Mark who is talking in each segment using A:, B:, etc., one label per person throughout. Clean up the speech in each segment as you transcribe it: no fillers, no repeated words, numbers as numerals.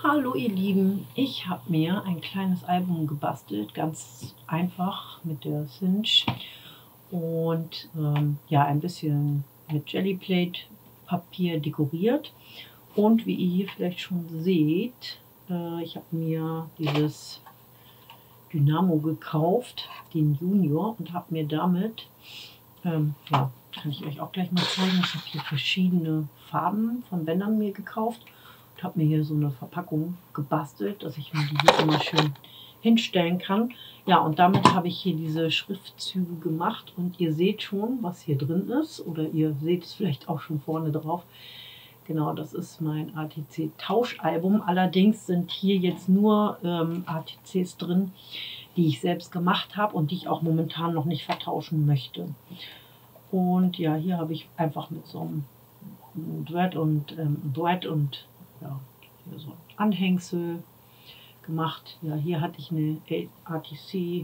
A: Hallo ihr Lieben, ich habe mir ein kleines Album gebastelt, ganz einfach mit der Cinch und ja, ein bisschen mit Jellyplate Papier dekoriert. Und wie ihr hier vielleicht schon seht, ich habe mir dieses Dynamo gekauft, den Junior, und habe mir damit, ja, kann ich euch auch gleich mal zeigen, ich habe hier verschiedene Farben von Bändern mir gekauft. Ich habe mir hier so eine Verpackung gebastelt, dass ich mir die hier immer schön hinstellen kann. Ja, und damit habe ich hier diese Schriftzüge gemacht und ihr seht schon, was hier drin ist, oder ihr seht es vielleicht auch schon vorne drauf. Genau, das ist mein ATC-Tauschalbum. Allerdings sind hier jetzt nur ATCs drin, die ich selbst gemacht habe und die ich auch momentan noch nicht vertauschen möchte. Und ja, hier habe ich einfach mit so einem Thread und ja, hier so ein Anhängsel gemacht. Ja, hier hatte ich eine ATC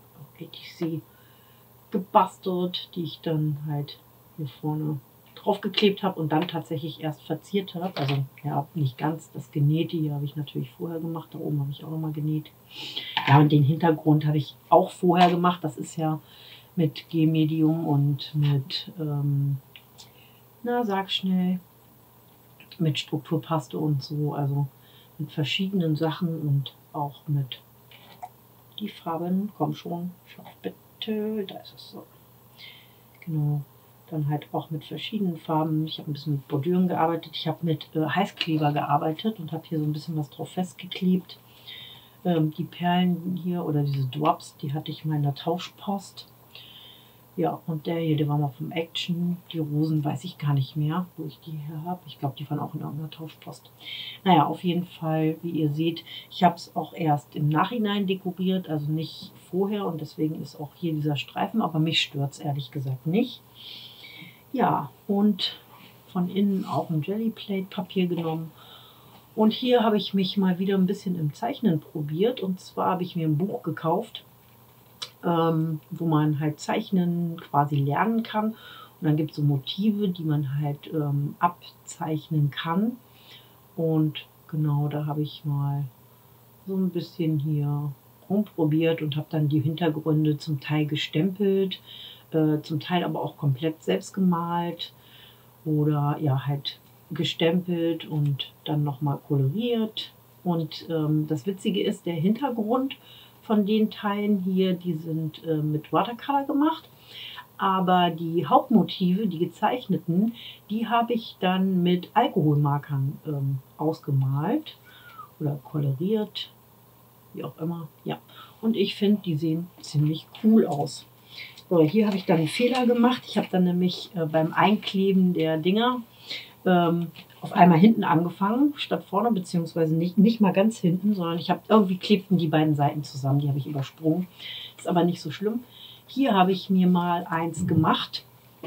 A: gebastelt, die ich dann halt hier vorne drauf geklebt habe und dann tatsächlich erst verziert habe. Also ja, nicht ganz, das Genähte hier habe ich natürlich vorher gemacht. Da oben habe ich auch nochmal genäht. Ja, und den Hintergrund habe ich auch vorher gemacht. Das ist ja mit G-Medium und mit, na sag schnell, mit Strukturpaste und so, also mit verschiedenen Sachen und auch mit die Farben, komm schon, schau bitte, da ist es so. Genau, dann halt auch mit verschiedenen Farben. Ich habe ein bisschen mit Bordüren gearbeitet, ich habe mit Heißkleber gearbeitet und habe hier so ein bisschen was drauf festgeklebt. Die Perlen hier oder diese Drops, die hatte ich mal in der Tauschpost. Ja, und der hier, der war mal vom Action. Die Rosen weiß ich gar nicht mehr, wo ich die her habe. Ich glaube, die waren auch in irgendeiner Tauschpost. Naja, auf jeden Fall, wie ihr seht, ich habe es auch erst im Nachhinein dekoriert, also nicht vorher. Und deswegen ist auch hier dieser Streifen, aber mich stört es ehrlich gesagt nicht. Ja, und von innen auch ein Jellyplate-Papier genommen. Und hier habe ich mich mal wieder ein bisschen im Zeichnen probiert. Und zwar habe ich mir ein Buch gekauft, wo man halt zeichnen quasi lernen kann. Und dann gibt es so Motive, die man halt abzeichnen kann. Und genau, da habe ich mal so ein bisschen hier rumprobiert und habe dann die Hintergründe zum Teil gestempelt, zum Teil aber auch komplett selbst gemalt oder ja halt gestempelt und dann nochmal koloriert. Und das Witzige ist, der Hintergrund von den Teilen hier, die sind mit Watercolor gemacht. Aber die Hauptmotive, die gezeichneten, die habe ich dann mit Alkoholmarkern ausgemalt oder koloriert, wie auch immer. Ja, und ich finde, die sehen ziemlich cool aus. So, hier habe ich dann einen Fehler gemacht. Ich habe dann nämlich beim Einkleben der Dinger auf einmal hinten angefangen, statt vorne, beziehungsweise nicht mal ganz hinten, sondern ich habe irgendwie klebten die beiden Seiten zusammen, die habe ich übersprungen. Ist aber nicht so schlimm. Hier habe ich mir mal eins gemacht,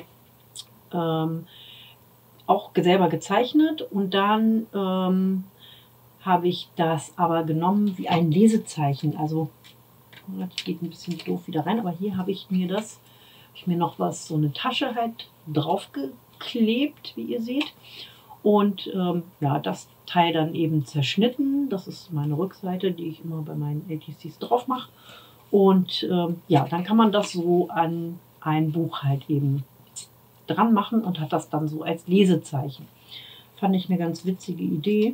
A: auch selber gezeichnet und dann habe ich das aber genommen wie ein Lesezeichen. Also, das geht ein bisschen doof wieder rein, aber hier habe ich mir noch so eine Tasche halt draufgeklebt, wie ihr seht. Und ja, das Teil dann eben zerschnitten. Das ist meine Rückseite, die ich immer bei meinen ATCs drauf mache. Und ja, dann kann man das so an ein Buch halt eben dran machen und hat das dann so als Lesezeichen. Fand ich eine ganz witzige Idee.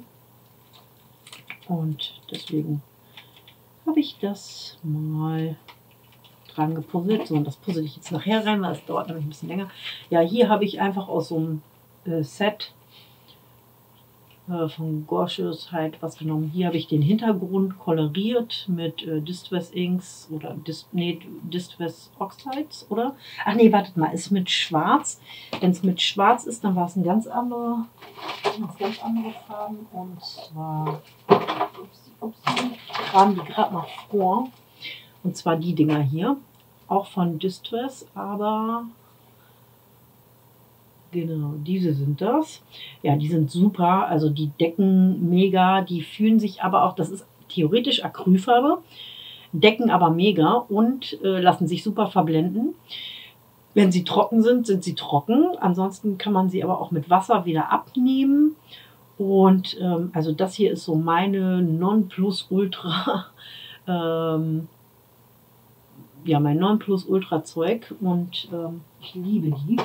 A: Und deswegen habe ich das mal dran gepuzzelt. So, und das puzzle ich jetzt nachher rein, weil es dauert nämlich ein bisschen länger. Ja, hier habe ich einfach aus so einem Set von Gorgeous halt was genommen. Hier habe ich den Hintergrund koloriert mit Distress Inks oder Distress Oxides, oder? Ach nee, wartet mal, ist mit Schwarz. Wenn es mit Schwarz ist, dann war es eine ganz andere Farben. Und zwar kamen die gerade mal vor. Und zwar die Dinger hier. Auch von Distress, aber genau, diese sind das. Ja, die sind super, also die decken mega, die fühlen sich aber auch, das ist theoretisch Acrylfarbe, decken aber mega und lassen sich super verblenden. Wenn sie trocken sind, sind sie trocken. Ansonsten kann man sie aber auch mit Wasser wieder abnehmen. Und also das hier ist so meine Nonplusultra, ja, mein Nonplusultra-Zeug und ich liebe die.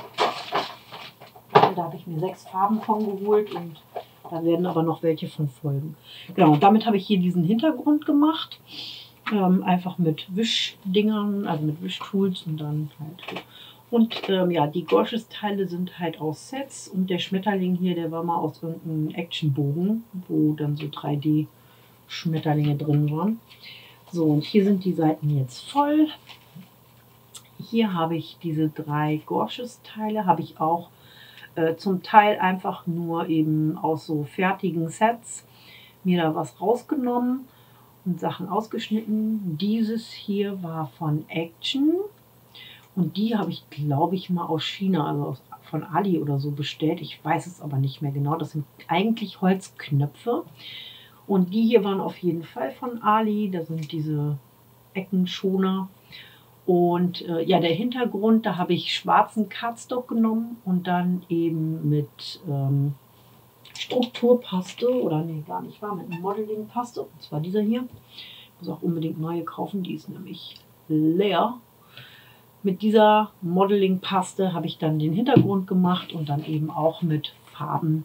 A: Da habe ich mir 6 Farben von geholt und da werden aber noch welche von folgen. Genau, und damit habe ich hier diesen Hintergrund gemacht. Einfach mit Wischdingern, also mit Wischtools und dann halt. Und ja, die Gorgeous-Teile sind halt aus Sets und der Schmetterling hier, der war mal aus irgendeinem Actionbogen, wo dann so 3D-Schmetterlinge drin waren. So, und hier sind die Seiten jetzt voll. Hier habe ich diese 3 Gorgeous-Teile, habe ich auch zum Teil einfach nur eben aus so fertigen Sets mir da was rausgenommen und Sachen ausgeschnitten. Dieses hier war von Action und die habe ich, glaube ich, mal aus China, also von Ali oder so bestellt. Ich weiß es aber nicht mehr genau. Das sind eigentlich Holzknöpfe. Und die hier waren auf jeden Fall von Ali. Da sind diese Eckenschoner. Und ja, der Hintergrund, da habe ich schwarzen Cardstock genommen und dann eben mit Strukturpaste, oder nee, gar nicht wahr, mit Modeling-Paste, und zwar dieser hier. Ich muss auch unbedingt neue kaufen, die ist nämlich leer. Mit dieser Modeling-Paste habe ich dann den Hintergrund gemacht und dann eben auch mit Farben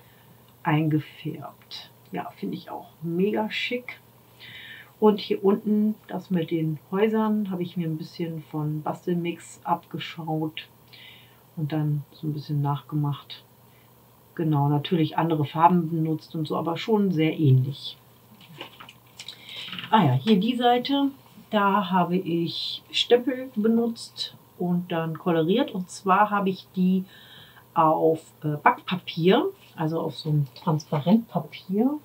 A: eingefärbt. Ja, finde ich auch mega schick. Und hier unten, das mit den Häusern, habe ich mir ein bisschen von Bastelmix abgeschaut und dann so ein bisschen nachgemacht. Genau, natürlich andere Farben benutzt und so, aber schon sehr ähnlich. Ah ja, hier die Seite, da habe ich Stempel benutzt und dann koloriert. Und zwar habe ich die auf Backpapier, also auf so ein Transparentpapier.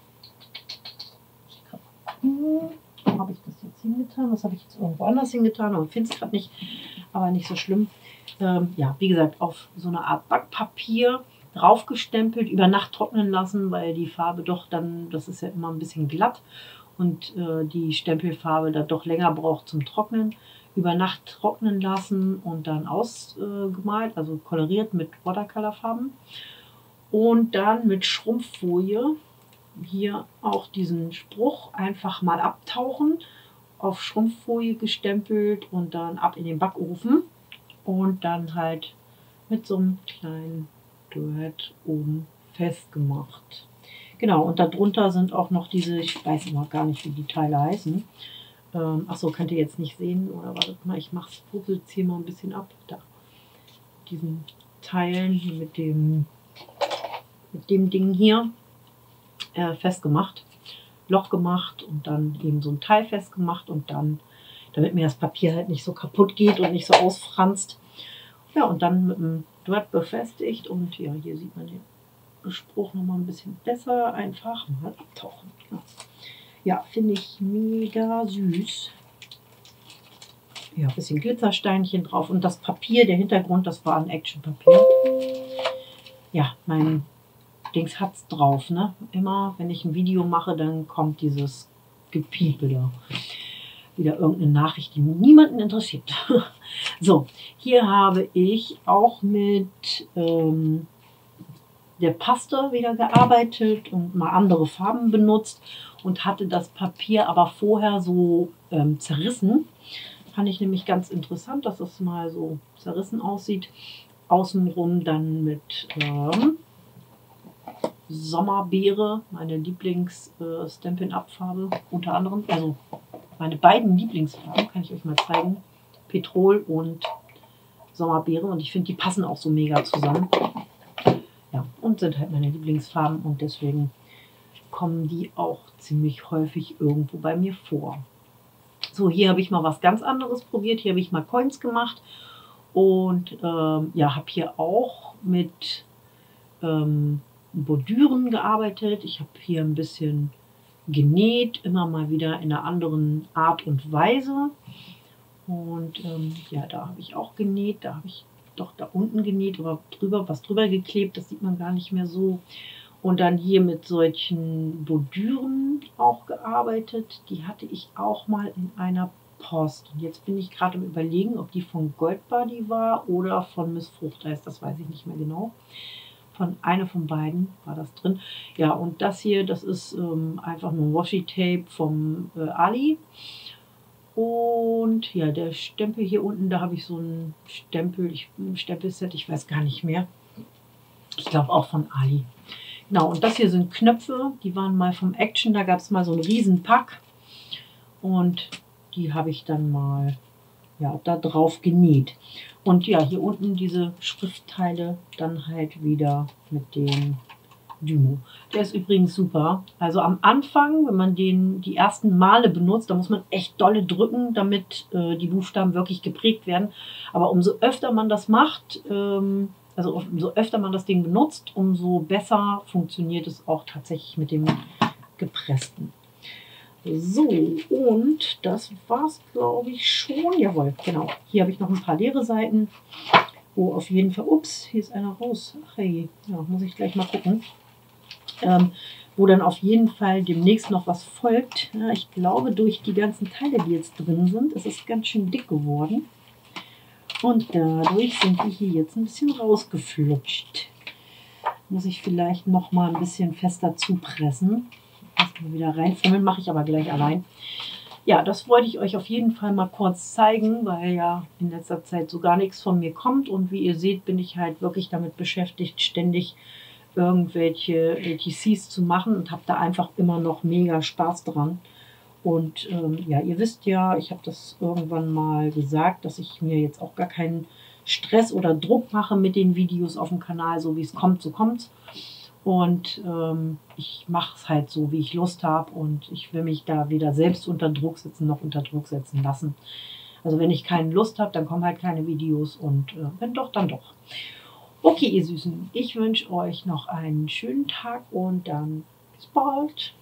A: Ich kann mal gucken, wo habe ich das jetzt hingetan? Das habe ich jetzt irgendwo anders hingetan, aber ich finde es gerade nicht, aber nicht so schlimm. Ja, wie gesagt, auf so eine Art Backpapier draufgestempelt, über Nacht trocknen lassen, weil die Farbe doch dann, das ist ja immer ein bisschen glatt und die Stempelfarbe da doch länger braucht zum Trocknen. Über Nacht trocknen lassen und dann ausgemalt, also koloriert mit Watercolorfarben. Und dann mit Schrumpffolie hier auch diesen Spruch einfach mal abtauchen, auf Schrumpffolie gestempelt und dann ab in den Backofen und dann halt mit so einem kleinen Duett oben festgemacht. Genau, und darunter sind auch noch diese, ich weiß immer gar nicht, wie die Teile heißen. Achso, könnt ihr jetzt nicht sehen, oder wartet mal, ich mache es hier mal ein bisschen ab. Da, diesen Teilen hier mit dem Ding hier festgemacht, Loch gemacht und dann eben so ein Teil festgemacht und dann, damit mir das Papier halt nicht so kaputt geht und nicht so ausfranst. Ja, und dann mit dem Duett befestigt und ja, hier sieht man den Spruch noch mal ein bisschen besser. Einfach mal abtauchen. Ja, finde ich mega süß. Ja, ein bisschen Glitzersteinchen drauf und das Papier, der Hintergrund, das war ein Actionpapier. Ja, mein Dings hat's drauf, ne? Immer, wenn ich ein Video mache, dann kommt dieses Gepiepe da. Wieder irgendeine Nachricht, die niemanden interessiert. So, hier habe ich auch mit der Paste wieder gearbeitet und mal andere Farben benutzt und hatte das Papier aber vorher so zerrissen. Fand ich nämlich ganz interessant, dass das mal so zerrissen aussieht. Außenrum dann mit Sommerbeere, meine Lieblings-Stampin'-Up-Farbe unter anderem. Also meine beiden Lieblingsfarben, kann ich euch mal zeigen. Petrol und Sommerbeere. Und ich finde, die passen auch so mega zusammen. Ja, und sind halt meine Lieblingsfarben und deswegen kommen die auch ziemlich häufig irgendwo bei mir vor. So, hier habe ich mal was ganz anderes probiert. Hier habe ich mal Coins gemacht und ja, habe hier auch mit Bordüren gearbeitet. Ich habe hier ein bisschen genäht, immer mal wieder in einer anderen Art und Weise. Und ja, da habe ich auch genäht. Da habe ich doch da unten genäht, aber was drüber geklebt. Das sieht man gar nicht mehr so. Und dann hier mit solchen Bordüren auch gearbeitet. Die hatte ich auch mal in einer Post. Und jetzt bin ich gerade am Überlegen, ob die von Goldbody war oder von Miss Fruchteis. Das weiß ich nicht mehr genau. Von einer von beiden war das drin. Ja, und das hier, das ist einfach nur Washi-Tape vom Ali. Und ja, der Stempel hier unten, da habe ich so ein Stempelset, ich weiß gar nicht mehr. Ich glaube auch von Ali. Genau, und das hier sind Knöpfe, die waren mal vom Action, da gab es mal so einen Riesenpack. Und die habe ich dann mal ja, da drauf genäht. Und ja, hier unten diese Schriftteile dann halt wieder mit dem Dymo. Der ist übrigens super. Also am Anfang, wenn man den die ersten Male benutzt, da muss man echt dolle drücken, damit die Buchstaben wirklich geprägt werden. Aber umso öfter man das macht, also umso öfter man das Ding benutzt, umso besser funktioniert es auch tatsächlich mit dem gepressten. So, und das war's, glaube ich, schon. Jawohl, genau. Hier habe ich noch ein paar leere Seiten, wo auf jeden Fall, ups, hier ist einer raus. Ach hey, ja, muss ich gleich mal gucken. Wo dann auf jeden Fall demnächst noch was folgt. Ja, ich glaube, durch die ganzen Teile, die jetzt drin sind, ist es ganz schön dick geworden. Und dadurch sind die hier jetzt ein bisschen rausgeflutscht. Muss ich vielleicht noch mal ein bisschen fester zupressen. Erstmal wieder reinfummeln, mache ich aber gleich allein. Ja, das wollte ich euch auf jeden Fall mal kurz zeigen, weil ja in letzter Zeit so gar nichts von mir kommt. Und wie ihr seht, bin ich halt wirklich damit beschäftigt, ständig irgendwelche LTCs zu machen und habe da einfach immer noch mega Spaß dran. Und ja, ihr wisst ja, ich habe das irgendwann mal gesagt, dass ich mir jetzt auch gar keinen Stress oder Druck mache mit den Videos auf dem Kanal, so wie es kommt, so kommt's. Und ich mache es halt so, wie ich Lust habe und ich will mich da weder selbst unter Druck setzen noch unter Druck setzen lassen. Also wenn ich keine Lust habe, dann kommen halt keine Videos und wenn doch, dann doch. Okay, ihr Süßen, ich wünsche euch noch einen schönen Tag und dann bis bald.